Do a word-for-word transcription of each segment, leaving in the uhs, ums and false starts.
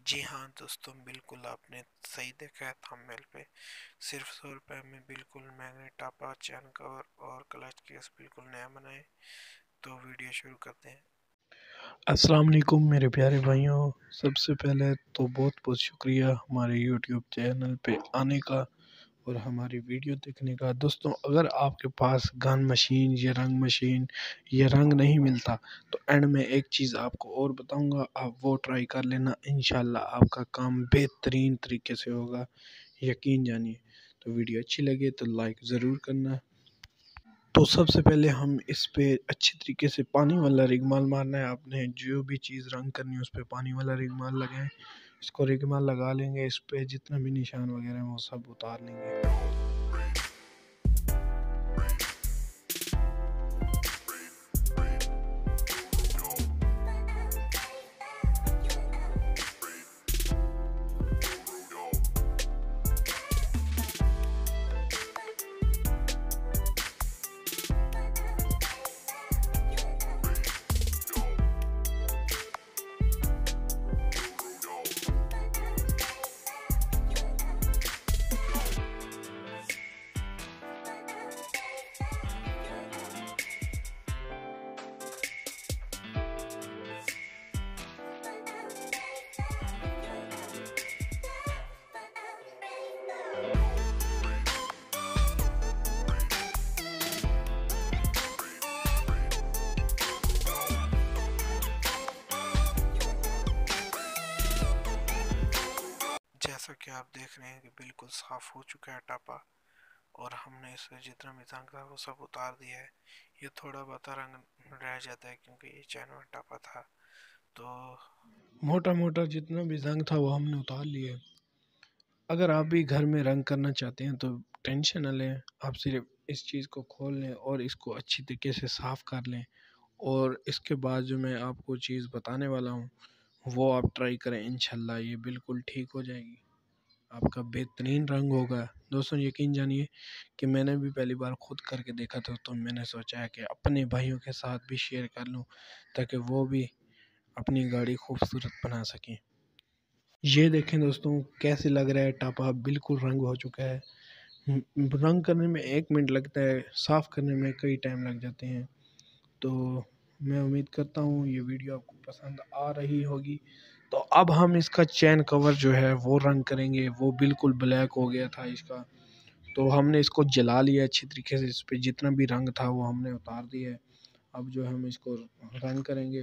जी हाँ दोस्तों, बिल्कुल आपने सही देखा है थंबनेल पे। सिर्फ सौ रुपये में बिल्कुल मैग्नेट टापा, चैन कवर और क्लच केस बिल्कुल नया बनाए। तो वीडियो शुरू करते हैं। अस्सलाम वालेकुम मेरे प्यारे भाइयों। सबसे पहले तो बहुत बहुत शुक्रिया हमारे यूट्यूब चैनल पे आने का और हमारी वीडियो देखने का। दोस्तों, अगर आपके पास गन मशीन या रंग मशीन या रंग नहीं मिलता तो एंड में एक चीज़ आपको और बताऊंगा, आप वो ट्राई कर लेना। इंशाल्लाह आपका काम बेहतरीन तरीके से होगा, यकीन जानिए। तो वीडियो अच्छी लगे तो लाइक ज़रूर करना। तो सबसे पहले हम इस पे अच्छी तरीके से पानी वाला रिगमाल मारना है। आपने जो भी चीज़ रंग करनी है उस पे पानी वाला रिगमाल लगाएं। इसको रिगमाल लगा लेंगे, इस पे जितना भी निशान वगैरह है वो सब उतार लेंगे। जैसा कि आप देख रहे हैं कि बिल्कुल साफ हो चुका है टापा, और हमने इसमें जितना भी रंग था वो सब उतार दिया है। ये थोड़ा बहुत रंग रह जाता है क्योंकि ये चैन वाला टापा था। तो मोटा मोटा जितना भी रंग था वो हमने उतार लिया। अगर आप भी घर में रंग करना चाहते हैं तो टेंशन न लें, आप सिर्फ इस चीज़ को खोल लें और इसको अच्छी तरीके से साफ़ कर लें। और इसके बाद जो मैं आपको चीज़ बताने वाला हूँ वो आप ट्राई करें, इंशाल्लाह ये बिल्कुल ठीक हो जाएगी, आपका बेहतरीन रंग होगा। दोस्तों, यकीन जानिए कि मैंने भी पहली बार खुद करके देखा था, तो मैंने सोचा है कि अपने भाइयों के साथ भी शेयर कर लूँ ताकि वो भी अपनी गाड़ी खूबसूरत बना सकें। ये देखें दोस्तों, कैसे लग रहा है टापा, बिल्कुल रंग हो चुका है। रंग करने में एक मिनट लगता है, साफ़ करने में कई टाइम लग जाते हैं। तो मैं उम्मीद करता हूँ ये वीडियो आपको पसंद आ रही होगी। तो अब हम इसका चैन कवर जो है वो रंग करेंगे। वो बिल्कुल ब्लैक हो गया था इसका, तो हमने इसको जला लिया अच्छी तरीके से। इस पे जितना भी रंग था वो हमने उतार दिया है। अब जो हम इसको रंग करेंगे,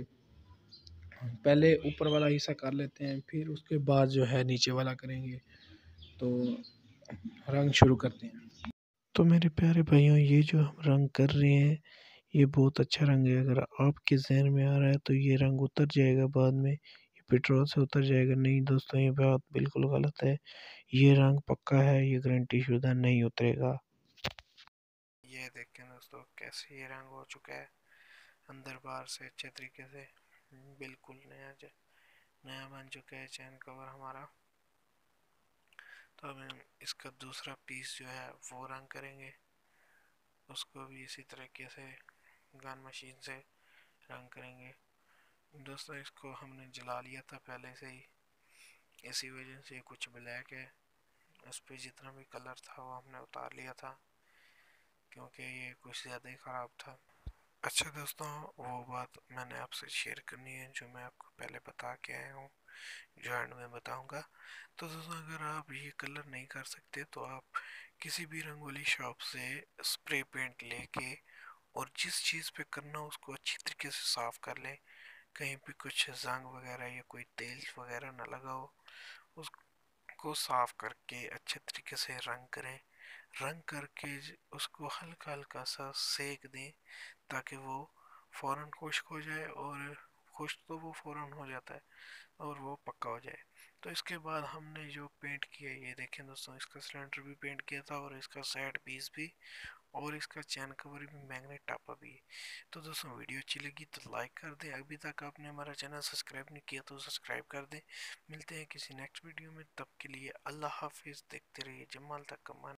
पहले ऊपर वाला हिस्सा कर लेते हैं, फिर उसके बाद जो है नीचे वाला करेंगे। तो रंग शुरू करते हैं। तो मेरे प्यारे भाइयों, ये जो हम रंग कर रहे हैं ये बहुत अच्छा रंग है। अगर आपके जहन में आ रहा है तो ये रंग उतर जाएगा बाद में, ये पेट्रोल से उतर जाएगा। नहीं दोस्तों, ये बात बिल्कुल गलत है। ये रंग पक्का है, ये गारंटी शुदा नहीं उतरेगा। ये देखें दोस्तों, कैसे ये रंग हो चुका है अंदर बाहर से अच्छे तरीके से। बिल्कुल नया नया बन चुका है चैन कवर हमारा। तो अब हम इसका दूसरा पीस जो है वो रंग करेंगे, उसको भी इसी तरीके से गन मशीन से रंग करेंगे। दोस्तों, इसको हमने जला लिया था पहले से ही, इसी वजह से कुछ ब्लैक है। उस पर जितना भी कलर था वो हमने उतार लिया था क्योंकि ये कुछ ज़्यादा ही ख़राब था। अच्छा दोस्तों, वो बात मैंने आपसे शेयर करनी है जो मैं आपको पहले बता के आया हूँ, जो एंड में बताऊंगा। तो दोस्तों, अगर आप ये कलर नहीं कर सकते तो आप किसी भी रंगोली शॉप से स्प्रे पेंट लेके और जिस चीज़ पे करना हो उसको अच्छी तरीके से साफ कर लें। कहीं भी कुछ जंग वगैरह या कोई तेल वगैरह ना लगा हो, उसको साफ करके अच्छे तरीके से रंग करें। रंग करके उसको हल्का हल्का सा सेक दें ताकि वो फ़ौरन खुश्क हो जाए, और खुश्क तो वो फ़ौरन हो जाता है और वो पक्का हो जाए। तो इसके बाद हमने जो पेंट किया, ये देखें दोस्तों, इसका सिलेंडर भी पेंट किया था और इसका साइड पीस भी, और इसका चैन कवर भी मैग्नेट टापा भी। तो दोस्तों, वीडियो अच्छी लगी तो लाइक कर दें। अभी तक आपने हमारा चैनल सब्सक्राइब नहीं किया तो सब्सक्राइब कर दें। मिलते हैं किसी नेक्स्ट वीडियो में, तब के लिए अल्लाह हाफिज़। देखते रहिए जमाल तक कमान।